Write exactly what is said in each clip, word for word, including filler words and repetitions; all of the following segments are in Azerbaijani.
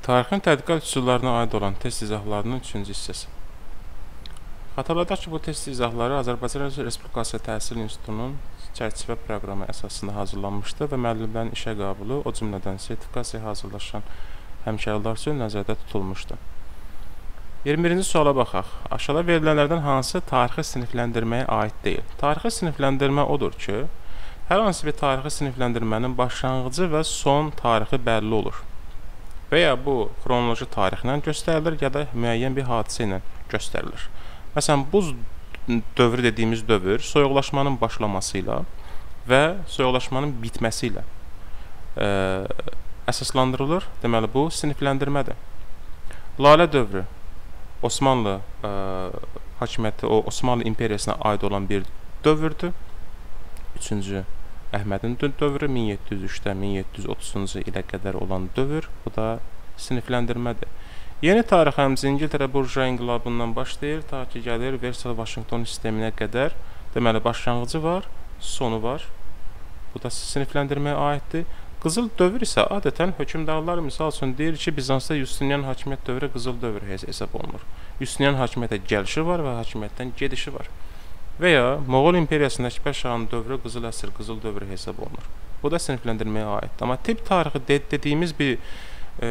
Tarixin tədqiqat üsullarına aid olan test izahlarının üçüncü hissəsi. Xatırladaq ki, bu test izahları Azərbaycan Respublikası Təhsil İnstitutunun çərçivə proqramı əsasında hazırlanmışdı və müəllimlərin işə qəbulu, o cümlədən sertifikasiyaya hazırlaşan həmkarlar üçün nəzərdə tutulmuşdu. iyirmi birinci suala baxaq. Aşağıda verilənlərdən hansı tarixi sinifləndirməyə aid deyil? Tarixi sinifləndirmə odur ki, hər hansı bir tarixi sinifləndirmənin başlanğıcı və son tarixi bəlli olur. Və ya bu xronoloji tarixlə göstərilir, ya da müəyyən bir hadisə ilə göstərilir. Məsələn, buz dövrü dediyimiz dövr soyuqlaşmanın başlaması ilə və soyuqlaşmanın bitməsi ilə ə, əsaslandırılır. Deməli, bu sinifləndirmədir. Lalə dövrü Osmanlı ə, hakimiyyəti, o Osmanlı imperiyasına aid olan bir dövrdür. Üçüncü Əhmədin dövrü min yeddi yüz üçdən min yeddi yüz otuzuncu ilə qədər olan dövr, bu da sinifləndirmədir. Yeni tarix həmçinin İngiltərə burjua inqilabından başlayır, ta ki gəlir Versal-Vaşinqton sisteminə qədər. Deməli, başlanğıcı var, sonu var. Bu da sinifləndirməyə aiddir. Qızıl dövr isə adətən hökmdarlar misal üçün deyir ki, Bizansda Justinian hakimiyyət dövrü qızıl dövr hesab olunur. Justinian hakimiyyətə gəlişi var və hakimiyyətdən gedişi var. Və ya Moğol imperiyasında Əkbər şahın dövrü qızıl əsr, qızıl dövrü hesab olunur. Bu da sinifləndirməyə aiddir. Amma tip tarixi de dediyimiz bir e,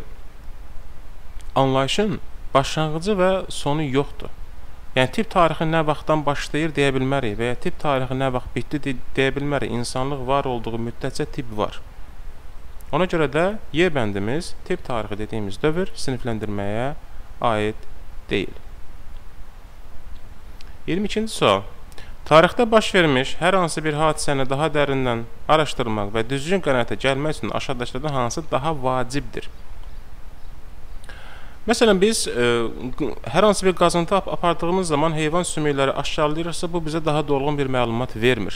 anlayışın başlanğıcı və sonu yoxdur. Yəni, tip tarixi nə vaxtdan başlayır deyə bilmərik və ya tip tarixi nə vaxt bitdi de deyə bilmərik. İnsanlıq var olduğu müddətcə tip var. Ona görə də Y bəndimiz tip tarixi dediyimiz dövr sinifləndirməyə aid deyil. iyirmi ikinci sual. Tarixdə baş vermiş hər hansı bir hadisəni daha dərindən araşdırmaq və düzgün qənaətə gəlmək üçün aşağıdakılardan hansı daha vacibdir? Məsələn, biz e, hər hansı bir qazıntı ap apardığımız zaman heyvan sümükləri aşkarlayırsa, bu bizə daha dolğun bir məlumat vermir.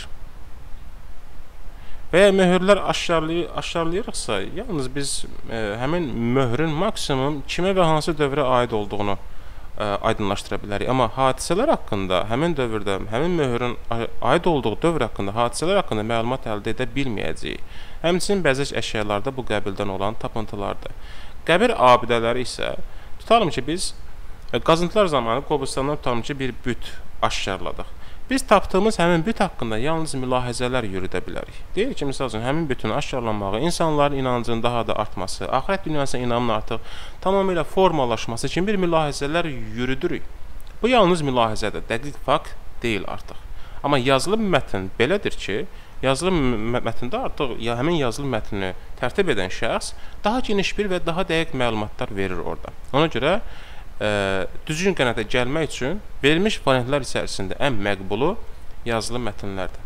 Və ya möhürlər aşkarlay aşkarlayırıqsa, yalnız biz e, həmin möhrün maksimum kimə və hansı dövrə aid olduğunu aydınlaşdıra bilərik. Amma hadisələr haqqında, həmin dövrdə, həmin möhürün aid olduğu dövr haqqında, hadisələr haqqında məlumat əldə edə bilməyəcəyik. Həmçinin bəzi əşyalarda bu qəbildən olan tapıntılardır. Qəbir abidələri isə, tutalım ki, biz qazıntılar zamanı Qobustandan tutalım ki, bir büt aşkarladıq. Biz tapdığımız həmin büt haqqında yalnız mülahizələr yürüdə bilərik. Deyir ki, misal üçün, həmin bütün aşkarlanmağı, insanların inancının daha da artması, axirət dünyasına inamın artıq tamamilə formalaşması kimi bir mülahizələr yürüdürük. Bu yalnız mülahizədir, dəqiq fakt deyil artıq. Amma yazılı mətn belədir ki, yazılı mətndə artıq ya, həmin yazılı mətnini tərtib edən şəxs daha geniş bir və daha dəqiq məlumatlar verir orada. Ona görə Ə, düzgün qənaətə gəlmək üçün verilmiş variantlar içərisində ən məqbulu yazılı mətnlərdir.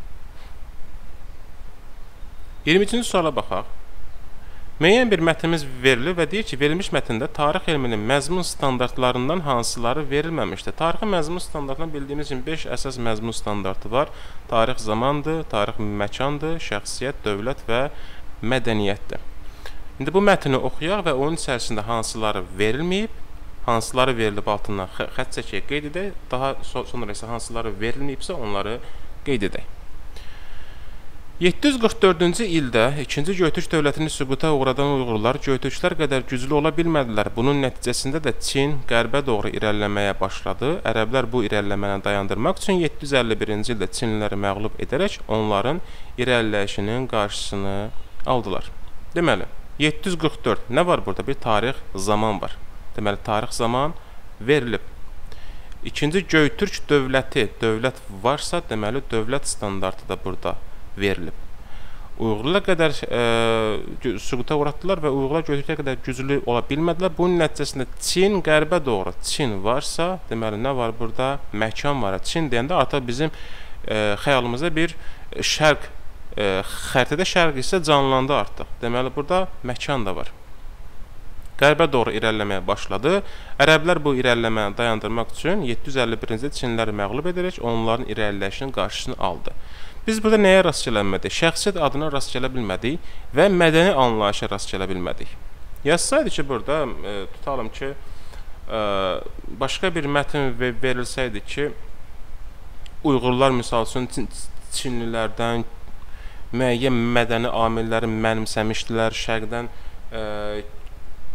iyirmi üçüncü suala baxaq. Müəyyən bir mətnimiz verilir və deyir ki, verilmiş mətndə tarix elminin məzmun standartlarından hansıları verilməmişdir. Tarixin məzmun standartından bildiyimiz kimi beş əsas məzmun standartı var. Tarix zamandır, tarix məkandır, şəxsiyyət, dövlət və mədəniyyətdir. İndi bu mətni oxuyaq və onun içərisində hansıları verilməyib, hansıları verilib altından xətt çəkək, qeyd edək, daha sonra isə hansıları verilməyibsə onları qeyd edək. yeddi yüz qırx dördüncü ildə ikinci Göytürk dövlətini süquta uğradan Uyğurlar Göytürklər qədər güclü ola bilmədilər. Bunun nəticəsində də Çin qərbə doğru irəliləməyə başladı. Ərəblər bu irəliləməni dayandırmaq üçün yeddi yüz əlli birinci ildə Çinliləri məğlub edərək onların irəliləyişinin qarşısını aldılar. Deməli, yeddi yüz qırx dörd nə var burada? Bir tarix, zaman var. Deməli, tarix zaman verilib. İkinci Göytürk dövləti, dövlət varsa, deməli, dövlət standartı da burada verilib. Uyğurlar qədər e, süquta uğratdılar və Uyğurlar Göytürklər qədər güclü ola bilmədilər. Bunun nəticəsində Çin qərbə doğru, Çin varsa, deməli, nə var burada? Məkan var. Çin deyəndə artıq bizim e, xəyalımızda bir şərq, e, xəritədə şərq isə canlandı artıq. Deməli, burada məkan da var. Qərbə doğru irəliləməyə başladı. Ərəblər bu irəliləməni dayandırmaq üçün yeddi yüz əlli birinci ildə Çinliləri məğlub edərək onların irəliləyişinin qarşısını aldı. Biz burada nəyə rast gələnmədik? Şəxsiyyət adına rast gələ bilmədik və mədəni anlayışa rast gələ bilmədik. Yazsaydı ki, burada e, tutalım ki, e, başqa bir mətn verilsəydi ki, Uyğurlar misal üçün Çinlilərdən müəyyən mədəni amilləri mənimsəmişdilər, şərqdən e,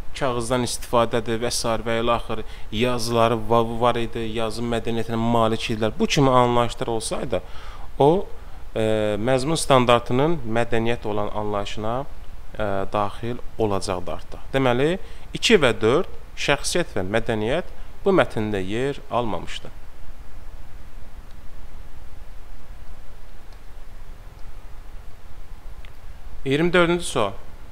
kağızdan istifadədir və s. və ilə axır yazıları var idi, yazı mədəniyyətinə malik idilər. Bu kimi anlayışlar olsaydı, o e, məzmun standartının mədəniyyət olan anlayışına e, daxil olacaqdı artıq. Deməli, iki və dörd şəxsiyyət və mədəniyyət bu mətndə yer almamışdı. iyirmi dördüncü sual.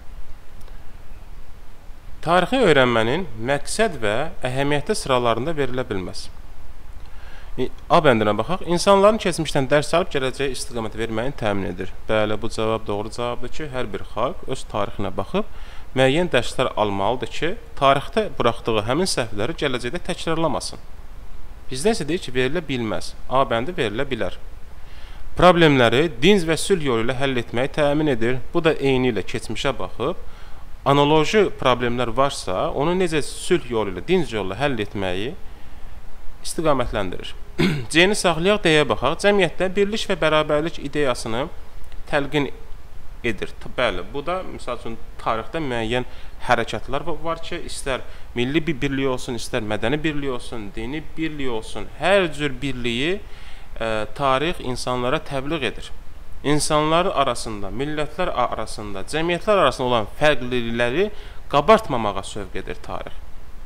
Tarixi öyrənmənin məqsəd və əhəmiyyəti sıralarında verilə bilməz. A bəndinə baxaq. İnsanların keçmişdən dərs alıb gələcəyə istiqamət verməyini təmin edir. Bəli, bu cavab doğru cavabdır ki, hər bir xalq öz tarixinə baxıb müəyyən dərslər almalıdır ki, tarixdə buraxdığı həmin səhvləri gələcəkdə təkrarlamasın. Bizdə isə deyir ki, verilə bilməz. A bəndi verilə bilər. Problemləri dinc və sülh yolu ilə həll etməyi təmin edir. Bu da eyni ilə keçmişə baxıb, analoji problemlər varsa, onu necə sülh yolu ilə, dinc yolu ilə həll etməyi istiqamətləndirir. C-ni saxlayaq, D-yə baxaq. Cəmiyyətdə birlik və bərabərlik ideyasını təlqin edir. Bəli, bu da, misal üçün, tarixdə müəyyən hərəkətlər var ki, istər milli bir birliyi olsun, istər mədəni birliyi olsun, dini birliyi olsun, hər cür birliyi ə, tarix insanlara təbliğ edir. İnsanlar arasında, millətlər arasında, cəmiyyətlər arasında olan fərqlilikləri qabartmamağa sövq edir tarix.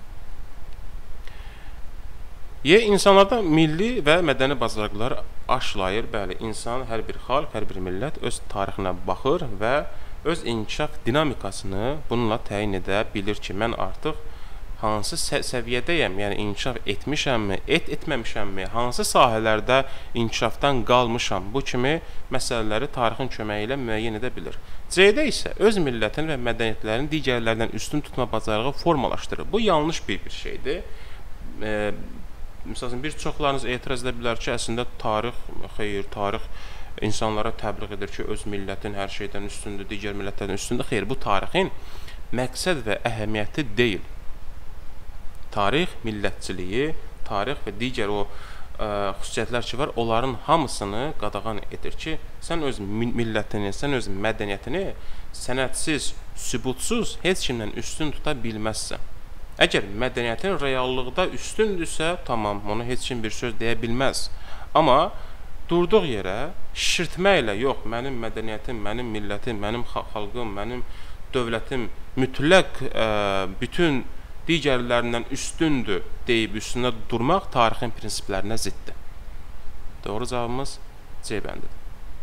Y. İnsanlarda milli və mədəni bacarıqlar aşılayır. Bəli, insan, hər bir xalq, hər bir millət öz tarixinə baxır və öz inkişaf dinamikasını bununla təyin edə bilir ki, mən artıq hansı səviyyədəyəm, yəni inkişaf etmişəmmi, et etməmişəmmi, hansı sahələrdə inkişafdan qalmışam, bu kimi məsələləri tarixin köməyi ilə müəyyən edə bilir. C-də isə öz millətin və mədəniyyətlərin digərlərdən üstün tutma bacarığı formalaşdırır. Bu yanlış bir, bir şeydir. E, Məsələn, bir çoxlarınız etiraz edə bilər ki, əslində tarix, xeyr, tarix insanlara təbliğ edir ki, öz millətin hər şeydən üstündür, digər millətlərdən üstündür. Xeyr, bu tarixin məqsəd və əhəmiyyəti deyil. Tarix, millətçiliyi, tarix və digər o ə, xüsusiyyətlər ki var, onların hamısını qadağan edir ki, sən öz millətini, sən öz mədəniyyətini sənədsiz, sübutsuz heç kimdən üstün tuta bilməzsən. Əgər mədəniyyətin reallıqda üstündürsə, tamam, onu heç kim bir söz deyə bilməz. Amma durduq yerə şişirtməklə, yox, mənim mədəniyyətim, mənim millətim, mənim xalqım, mənim dövlətim mütləq ə, bütün digərlərindən üstündür deyib üstündə durmaq tarixin prinsiplərinə ziddir. Doğru cavabımız C bəndidir.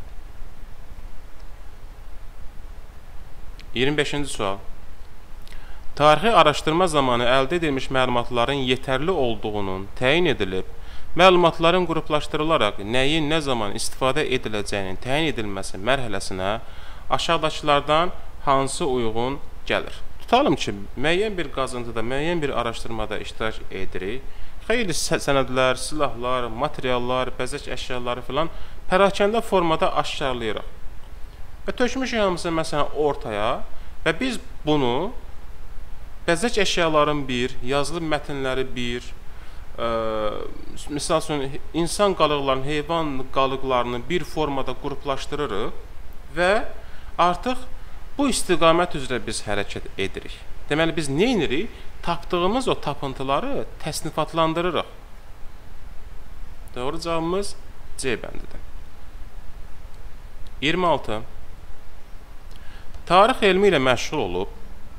iyirmi beşinci sual. Tarixi araşdırma zamanı əldə edilmiş məlumatların yetərli olduğunun təyin edilib, məlumatların qruplaşdırılaraq nəyin nə zaman istifadə ediləcəyinin təyin edilməsi mərhələsinə aşağıdakılardan hansı uyğun gəlir? Tutalım ki, müəyyən bir qazıntıda, müəyyən bir araşdırmada iştirak edirik. Xeyli sənədlər, silahlar, materiallar, bəzək əşyaları filan pərakəndə formada aşkarlayırıq. Və tökmüşük hamısı məsələn ortaya və biz bunu bəzək əşyaların bir, yazılı mətnləri bir, ə, misal üçün, insan qalıqlarının, heyvan qalıqlarını bir formada qruplaşdırırıq və artıq bu istiqamət üzrə biz hərəkət edirik. Deməli, biz nə edirik? Tapdığımız o tapıntıları təsnifatlandırırıq. Doğru cavabımız C bəndidir. iyirmi altı. Tarix elmi ilə məşğul olub,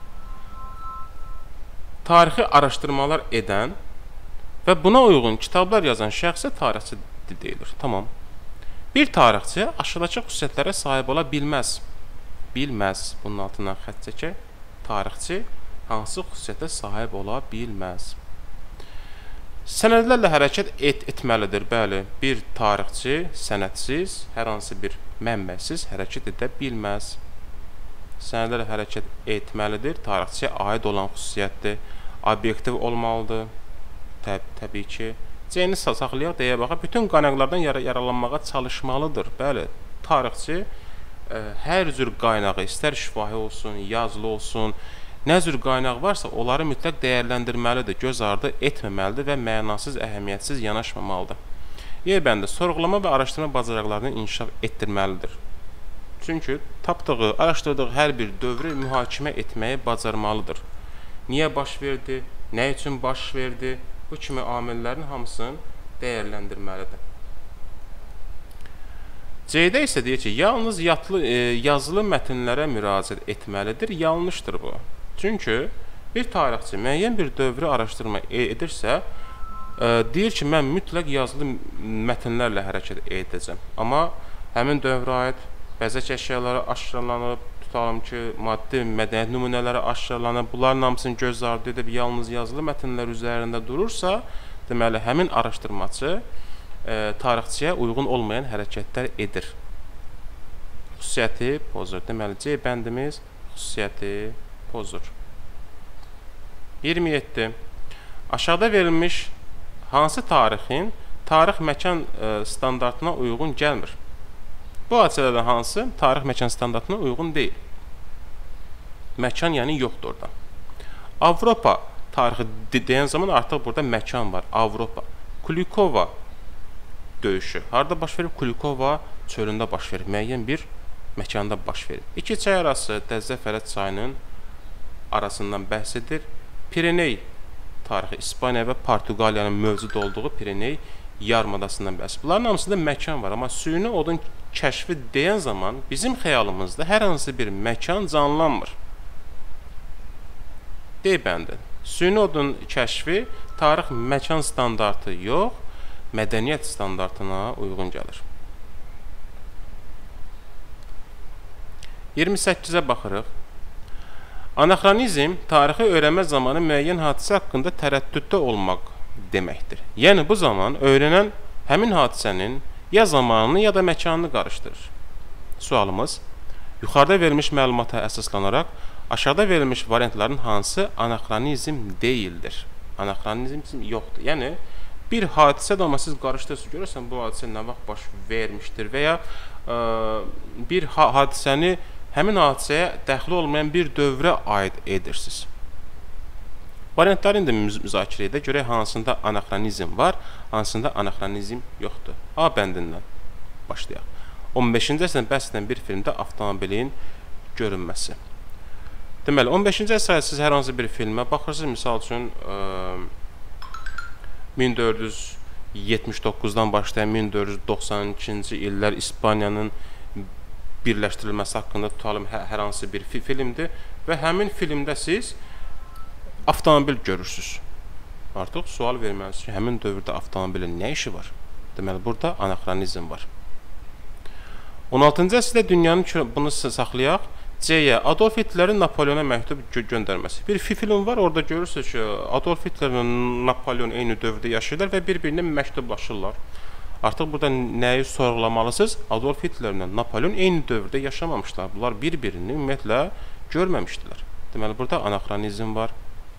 tarixi araşdırmalar edən və buna uyğun kitablar yazan şəxsə tarixçi deyilir. Tamam. Bir tarixçi aşağıdakı xüsusiyyətlərə sahib ola bilməz. Bilməz. Bunun altından xətt çəkək. Tarixçi hansı xüsusiyyətə sahib ola bilməz? Sənədlərlə hərəkət et etməlidir. Bəli, bir tarixçi sənədsiz, hər hansı bir mənbəsiz hərəkət edə bilməz. Sənədlərlə hərəkət etməlidir. Tarixçiyə aid olan xüsusiyyətdir. Obyektiv olmalıdır. Təb təbii ki. C-ni saxlayaq, deyə baxaq. Bütün qaynaqlardan yar yaralanmağa çalışmalıdır. Bəli, tarixçi ə, hər cür qaynağı, istər şifahi olsun, yazılı olsun, nə cür qaynaq varsa, onları mütləq dəyərləndirməlidir, göz ardı etməməlidir və mənasız, əhəmiyyətsiz yanaşmamalıdır. Y bəndi, sorğulama və araşdırma bacarıqlarını inkişaf etdirməlidir. Çünki tapdığı, araşdırdığı hər bir dövrü mühakimə etməyi bacarmalıdır. niyə baş verdi, nə üçün baş verdi, bu kimi amillərin hamısını dəyərləndirməlidir. C-də isə deyir ki, yalnız yatlı, e, yazılı mətnlərə müraciət etməlidir. Yanlışdır bu. Çünki bir tarixçi müəyyən bir dövrü araşdırma edirsə, e, deyir ki, mən mütləq yazılı mətnlərlə hərəkət edəcəm. Amma həmin dövrə aid bəzək əşyaları aşkarlanıb, tutalım ki, maddi mədəniyyət nümunələri aşkarlanıb, bunların hamısını göz ardı edib yalnız yazılı mətnlər üzərində durursa, deməli, həmin araşdırmaçı e, tarixçiyə uyğun olmayan hərəkətlər edir. Xüsusiyyəti pozur. Deməli, C bəndimiz xüsusiyyəti pozur. iyirmi yeddi. Aşağıda verilmiş hansı tarixin tarix məkan e, standartına uyğun gəlmir? Bu hadisələrdən hansı tarix məkan standartına uyğun deyil? Məkan yəni yoxdur orada. Avropa tarixi deyən zaman artıq burada məkan var. Avropa. Kulikova döyüşü. Harada baş verib? Kulikova çölündə baş verib. Müəyyən bir məkanda baş verib. İki çay arası Dəzə Fərət çayının arasından bəhs edir. Pireney tarixi İspaniya və Portuqaliyanın mövcud olduğu Pireney yarımadasından bəhs. Bunların hamısında məkan var. Amma süni odun kəşfi deyən zaman bizim xəyalımızda hər hansı bir məkan canlanmır. D bəndi. Süni odun kəşfi tarix məkan standartı yox, mədəniyyət standartına uyğun gəlir. iyirmi səkkizə baxırıq. Anaxronizm tarixi öyrənmə zamanı müəyyən hadisə haqqında tərəddüddə olmaq deməkdir. Yəni bu zaman öyrənən həmin hadisənin ya zamanını ya da məkanını qarışdırır. Sualımız, yuxarıda verilmiş məlumata əsaslanaraq aşağıda verilmiş variantların hansı anaxronizm deyildir? Anaxronizm yoxdur. Yəni bir hadisə də amma siz qarışdırırsınız, görürsən bu hadisə nə vaxt baş vermişdir və ya ə, bir ha hadisəni həmin hadisəyə dəxli olmayan bir dövrə aid edirsiniz. Variantları indi müzakirə edə görək hansında anaxronizm var, hansında anaxronizm yoxdur. A bəndindən başlayaq. on beşinci əsrdən bəhs edən bir filmdə avtomobilin görünməsi. Deməli, on beşinci əsrdə siz hər hansı bir filmə baxırsınız, misal üçün ə, min dörd yüz yetmiş doqquzdan başlayan min dörd yüz doxsan ikinci illər İspaniyanın birləşdirilməsi haqqında tutalım hər, hər hansı bir fi filmdir və həmin filmdə siz avtomobil görürsünüz. Artıq sual verməlisiniz ki, həmin dövrdə avtomobilin nə işi var? Deməli, burada anaxronizm var. on altıncı əsrdə dünyanın bunu saxlayaq. C-yə Adolf Hitlerin Napoleona məktub gö göndərməsi. Bir film var, orada görürsünüz ki, Adolf Hitlerlə Napoleon eyni dövrdə yaşayırlar və bir-birinə məktublaşırlar. Artıq burada nəyi sorğulamalısınız? Adolf Hitlerlə Napoleon eyni dövrdə yaşamamışlar. Bunlar bir-birini ümumiyyətlə görməmişdilər. Deməli, burada anaxronizm var.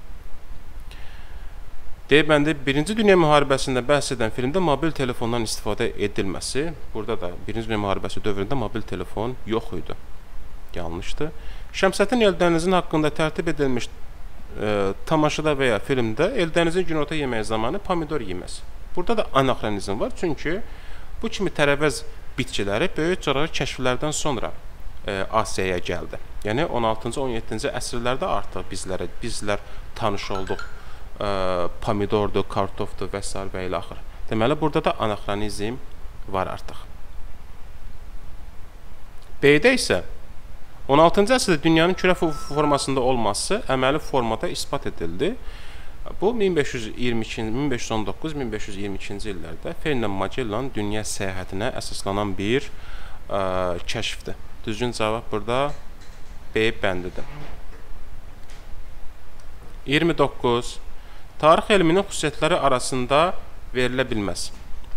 D bəndi birinci Dünya müharibəsində bəhs edən filmdə mobil telefondan istifadə edilməsi. Burada da birinci Dünya müharibəsi dövründə mobil telefon yox idi. Yanlışdır. Şəmsəddin Eldənizin haqqında tərtib edilmiş e, tamaşada və ya filmdə Eldənizin günorta yeməyi zamanı pomidor yeməsi. Burada da anaxronizm var, çünki bu kimi tərəvəz bitkiləri böyük coğrafi kəşflərdən sonra e, Asiyaya gəldi. Yəni on altıncı on yeddinci əsrlərdə artıq bizlərə bizlər tanış olduq. E, pomidordur, kartofdur və s. və ilə axır. Deməli, burada da anaxronizm var artıq. B-də isə on altıncı əsrdə dünyanın kürə formasında olması əməli formada isbat edildi. Bu min beş yüz iyirmi iki, min beş yüz on doqquz min beş yüz iyirmi ikinci illərdə Ferdinand Magellan dünya səyahətinə əsaslanan bir ə, kəşfdir. Düzgün cavab burada B bəndidir. iyirmi doqquz. Tarix elminin xüsusiyyətləri arasında verilə bilməz.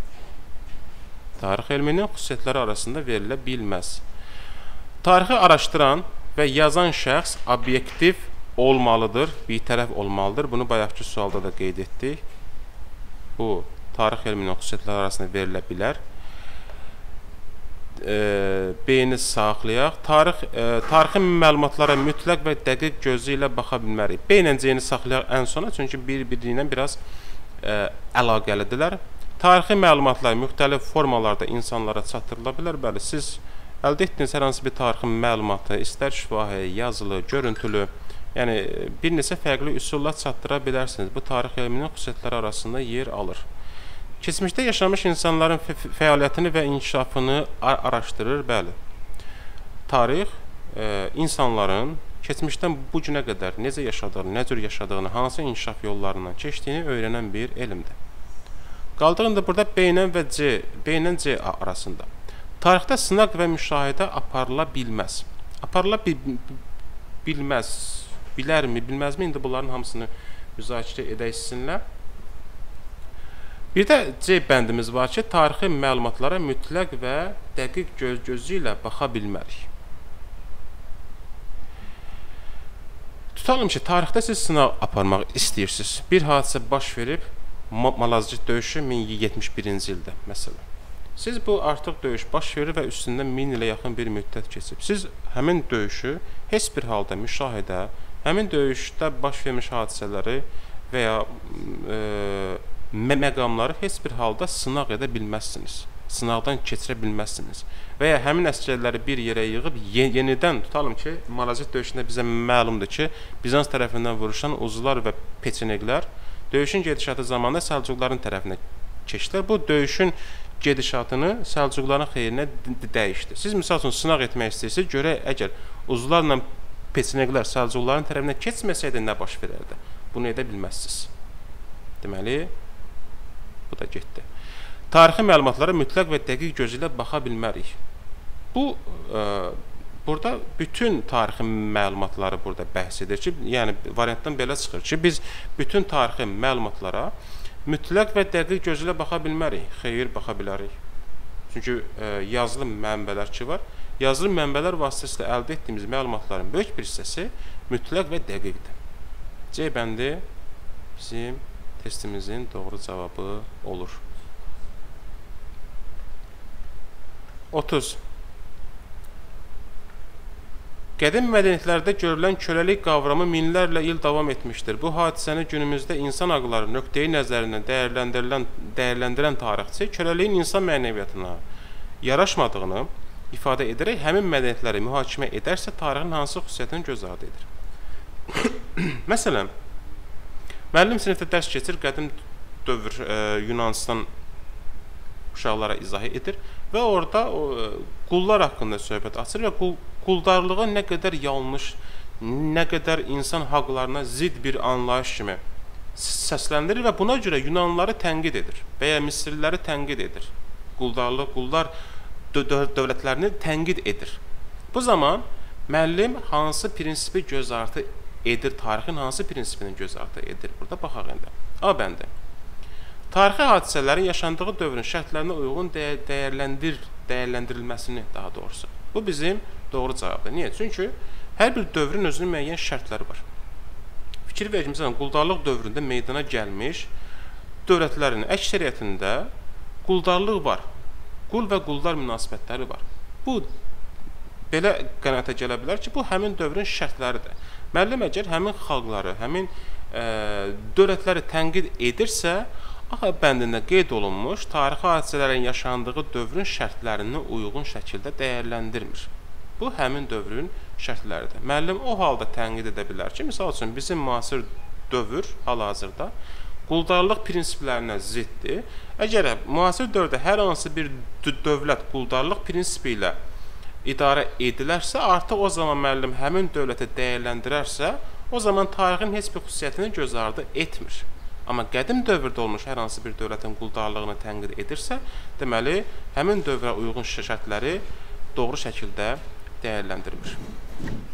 Tarix elminin xüsusiyyətləri arasında verilə bilməz. Tarixi araşdıran və yazan şəxs obyektiv olmalıdır, bir tərəf olmalıdır. Bunu bayaqki sualda da qeyd etdik. Bu, tarix elminin xüsusiyyətləri arasında verilə bilər. E, B-ni saxlayaq. Tarix, e, tarixi məlumatlara mütləq və dəqiq gözü ilə baxa bilmərik. B ilə C-ni saxlayaq ən sona, çünki bir-biri ilə biraz e, əlaqəlidirlər. Tarixi məlumatlar müxtəlif formalarda insanlara çatdırıla bilər. Bəli, siz əldə etdiyiniz hər hansı bir tarixin məlumatı, istər şifahi, yazılı, görüntülü, Yəni, bir neçə fərqli üsulla çatdıra bilərsiniz. Bu, tarix elminin xüsusiyyətləri arasında yer alır. Keçmişdə yaşamış insanların fəaliyyətini və inkişafını araşdırır, bəli. Tarix, e, insanların keçmişdən bu günə qədər necə yaşadığını, nə cür yaşadığını, hansı inkişaf yollarından keçdiyini öyrənən bir elmdir. Qaldığında burada B ilə və C, B ilə C arasında. Tarixdə sınaq və müşahidə aparıla bilməz. Aparıla bil bilməz, bilərmi, bilməzmi? İndi bunların hamısını müzakirə edək sizinlə. Bir də C bəndimiz var ki, tarixi məlumatlara mütləq və dəqiq göz gözü ilə baxa bilmərik. Tutalım ki, tarixdə siz sınaq aparmaq istəyirsiniz. Bir hadisə baş verib, Malazgirt döyüşü min yetmiş birinci ildə, məsələn. Siz bu artıq döyüş baş verir və üstündən min ilə yaxın bir müddət keçib. Siz həmin döyüşü heç bir halda müşahidə, həmin döyüşdə baş vermiş hadisələri və ya e, məqamları heç bir halda sınaq edə bilməzsiniz. Sınaqdan keçirə bilməzsiniz. Və ya həmin əsgərləri bir yerə yığıb yenidən, tutalım ki, Malazgirt döyüşündə bizə məlumdur ki, Bizans tərəfindən vuruşan Uzular və Peçeneqlər döyüşün gedişatı zamanında Səlcuqların tərəfinə keçdilər. Bu döyüşün gedişatını Səlcuqların xeyrinə dəyişdi. Siz misal üçün sınaq etmək istəyirsiniz, görək əgər Uzularla Peçeneqlər Səlcuqların tərəfinə keçməsəydi nə baş verərdi? Bunu edə bilməzsiniz. Deməli, bu da getdi. Tarixi məlumatlara mütləq və dəqiq gözü ilə baxa bilmərik. Bu, e, burada bütün tarixi məlumatları burada bəhs edir ki, yəni variantdan belə çıxır ki, biz bütün tarixi məlumatlara mütləq və dəqiq gözü ilə baxa bilmərik. Xeyr, baxa bilərik. Çünki e, yazılı mənbələr ki var, yazılı mənbələr vasitəsilə əldə etdiyimiz məlumatların böyük bir hissəsi mütləq və dəqiqdir. C bəndi bizim testimizin doğru cavabı olur. otuz. Qədim mədəniyyətlərdə görülən köləlik qavramı minlərlə il davam etmişdir. Bu hadisəni günümüzdə insan haqları nöqteyi nəzərindən dəyərləndirilən, dəyərləndirən tarixçi köləliyin insan mənəviyyatına yaraşmadığını ifadə edərək həmin mədəniyyətləri mühakimə edərsə tarixin hansı xüsusiyyətini göz ardı edir? Məsələn, müəllim sinifdə dərs keçir, qədim dövr e, Yunanistan uşaqlara izah edir və orada o, qullar haqqında söhbət açır və qul, quldarlığı nə qədər yanlış, nə qədər insan haqlarına zidd bir anlayış kimi səsləndirir və buna görə Yunanlıları tənqid edir və ya Misirliləri tənqid edir. Quldarlıq, qullar dövlətlərini tənqid edir. Bu zaman müəllim hansı prinsipi göz ardı edir, tarixin hansı prinsipini göz ardı edir? Burada baxaq indi. A bəndi. Tarixi hadisələrin yaşandığı dövrün şərtlərinə uyğun dəy dəyərləndir dəyərləndirilməsini daha doğrusu. Bu bizim doğru cavabdır. Niyə? Çünki hər bir dövrün özünün müəyyən şərtləri var. Fikir verin, məsələn, quldarlıq dövründə meydana gəlmiş dövlətlərin əksəriyyətində quldarlıq var. Qul və quldar münasibətləri var. Bu, belə qənaətə gələ bilər ki, bu həmin dövrün şərtləridir. Müəllim əgər həmin xalqları, həmin e, dövlətləri tənqid edirsə, A bəndində qeyd olunmuş tarixi hadisələrin yaşandığı dövrün şərtlərini uyğun şəkildə dəyərləndirmir. Bu, həmin dövrün şərtləridir. Müəllim o halda tənqid edə bilər ki, misal üçün, bizim müasir dövr hal-hazırda quldarlıq prinsiplərinə ziddir. Əgər müasir dövrdə hər hansı bir dövlət quldarlıq prinsipi ilə idarə edilərsə, artıq o zaman müəllim həmin dövləti dəyərləndirərsə, o zaman tarixin heç bir xüsusiyyətini göz ardı etmir. Amma qədim dövrdə olmuş hər hansı bir dövlətin quldarlığını tənqid edirsə, deməli, həmin dövrə uyğun şərtləri doğru şəkildə dəyərləndirmir.